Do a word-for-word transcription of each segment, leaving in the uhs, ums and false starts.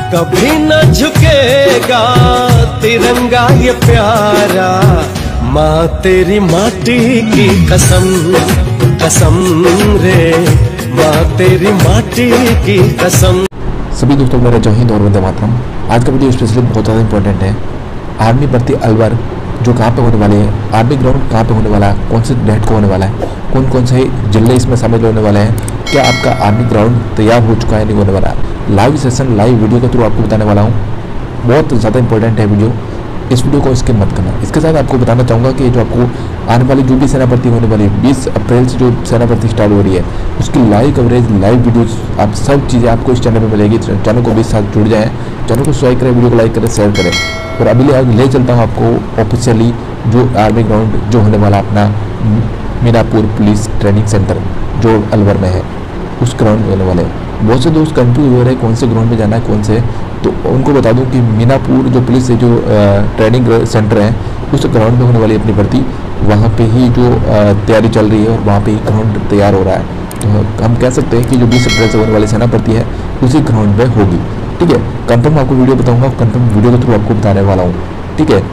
कभी न झुकेगा तिरंगा ये प्यारा, माँ तेरी माटी की कसम कसम रे, माँ तेरी माटी की कसम। सभी दोस्तों मेरा जय हिंद और वंदे मातरम। आज का वीडियो स्पेशली बहुत ज़्यादा इंपॉर्टेंट है। आर्मी भर्ती अलवर जो कहाँ पे होने वाली है, आर्मी ग्राउंड कहाँ पे होने वाला है, कौन से डेट को होने वाला है, कौन कौन से जिले इसमें शामिल होने वाले हैं, क्या आपका आर्मी ग्राउंड तैयार हो चुका है नहीं होने वाला है। लाइव सेशन लाइव वीडियो के थ्रू आपको बताने वाला हूँ। बहुत ज़्यादा इंपॉर्टेंट है वीडियो, इस वीडियो को स्किप मत करना। इसके साथ आपको बताना चाहूँगा कि जो आपको आने वाली जो भी सेना भर्ती होने वाली है बीस अप्रैल से जो सेना भर्ती स्टार्ट हो रही है उसकी लाइव कवरेज लाइव वीडियोस आप सब चीज़ें आपको इस चैनल पे मिलेगी। चैनल को भी साथ जुड़ जाएँ, चैनल को सब्सक्राइब करें, वीडियो को लाइक करें, शेयर करें। और अभी ले, ले चलता हूँ आपको ऑफिशियली जो आर्मी ग्राउंड जो होने वाला अपना मीनापुर पुलिस ट्रेनिंग सेंटर जो अलवर में है उस ग्राउंड में होने वाले हैं। बहुत से दोस्त कंफ्यूज हो रहे हैं कौन से ग्राउंड में जाना है कौन से, तो उनको बता दूं कि मीनापुर जो पुलिस से जो ट्रेनिंग सेंटर है उस ग्राउंड में होने वाली अपनी भर्ती वहाँ पे ही जो तैयारी चल रही है और वहाँ पे ही ग्राउंड तैयार हो रहा है। तो हम कह सकते हैं कि जो बीस अप्रैल से होने वाली सेना भर्ती है उसी ग्राउंड में होगी। ठीक है, कंफर्म आपको वीडियो बताऊँगा, कंफर्म वीडियो के थ्रू आपको बताने वाला हूँ। ठीक है,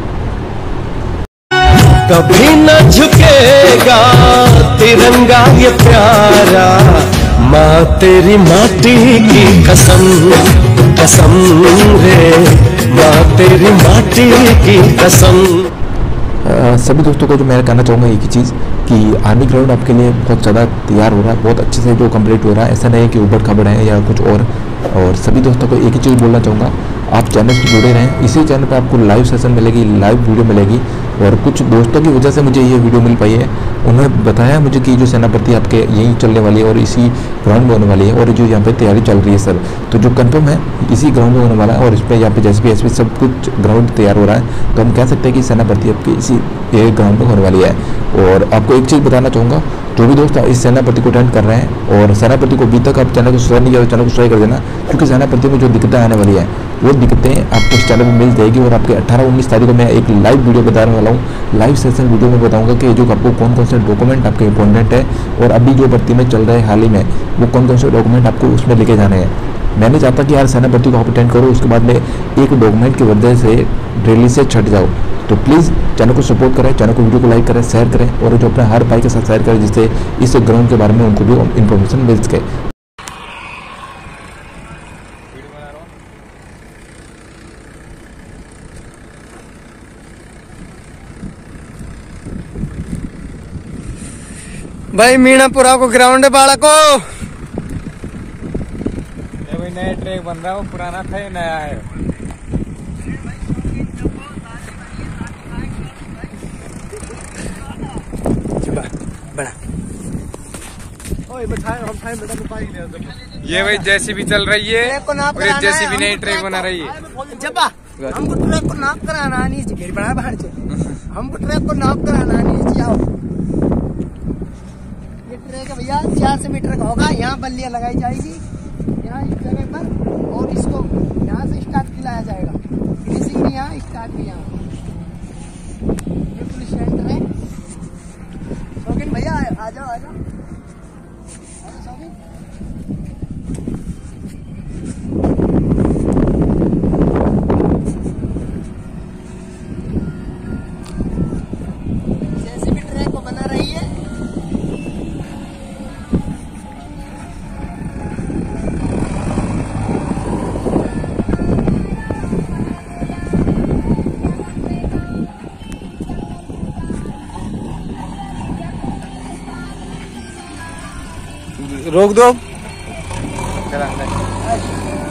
कभी न झुकेगा तिरंगा ये प्यारा, माँ तेरी माटी की कसम कसम रे, माँ तेरी माटी की कसम। आ, सभी दोस्तों को जो मैं कहना चाहूँगा एक ही चीज़ कि आर्मी ग्राउंड आपके लिए बहुत ज़्यादा तैयार हो रहा है, बहुत अच्छे से जो कंप्लीट हो रहा है। ऐसा नहीं है कि उबड़ खबड़ है या कुछ और। और सभी दोस्तों को एक ही चीज़ बोलना चाहूँगा, आप चैनल से जुड़े रहें। इसी चैनल पे आपको लाइव सेशन मिलेगी, लाइव वीडियो मिलेगी। और कुछ दोस्तों की वजह से मुझे ये वीडियो मिल पाई है, उन्होंने बताया मुझे कि जो सेना भर्ती आपके यहीं चलने वाली है और इसी ग्राउंड में होने वाली है और जो यहाँ पे तैयारी चल रही है सर, तो जो कंफर्म है इसी ग्राउंड में होने वाला है। और इस पर यहाँ पे जैसे भी एस पी सब कुछ ग्राउंड तैयार हो रहा है, तो हम कह सकते हैं कि सेना भर्ती आपकी इसी ग्राउंड में होने वाली है। और आपको एक चीज़ बताना चाहूँगा, जो भी दोस्त इस सेना भर्ती को अटेंड कर रहे हैं और सेना भर्ती को अभी तक आप चैनल को सब्सक्राइब नहीं किया तो चैनल को सब्सक्राइब कर देना, क्योंकि सेना भर्ती में जो दिक्कतें आने वाली है वो दिक्कतें आपको इस चैनल में मिल जाएगी। और आपके अठारह उन्नीस तारीख को मैं एक लाइव वीडियो बताने वाला हूँ। लाइव सेशन वीडियो में बताऊंगा कि जो आपको कौन कौन से डॉक्यूमेंट आपके इंपॉर्टेंट है और अभी जो भर्ती में चल रहे हैं हाल ही में वो कौन कौन से डॉक्यूमेंट आपको उसमें लेके जाने हैं। मैं नहीं चाहता कि यार सेना भर्ती को आप अटेंड करो उसके बाद में एक डॉक्यूमेंट की वजह से रैली से छट जाओ। तो प्लीज़ चैनल को सपोर्ट करें, चैनल को वीडियो को लाइक करें, शेयर करें और जो अपने हर भाई के साथ शेयर करें जिससे इस ग्राउंड के बारे में उनको भी इन्फॉर्मेशन मिल सके। भाई मीनापुरा को ग्राउंड है बालको, नया ट्रैक बन रहा है, वो पुराना था ये नया है। बड़ा ये भाई जेसीबी चल रही है और ये जेसीबी नई ट्रैक बना रही है। हमको ट्रैक को नाप कराना नहीं चाहिए, बड़ा बाहर से हमको ट्रैक को नाप कराना नहीं चाहिए। ये ट्रैक है भैया चार सौ मीटर का होगा, यहाँ बल्लियाँ लगाई जाएगी यहाँ इस जगह पर और इसको यहाँ से स्टार्ट किया जाएगा। फिनिशिंग भी यहाँ, स्टार्ट भी यहाँ। ये पुलिस सेंटर है। शौकीन भैया आ जाओ आ जाओ शौकीन। जैसे भी ट्रैक को बना रही है रोक दो।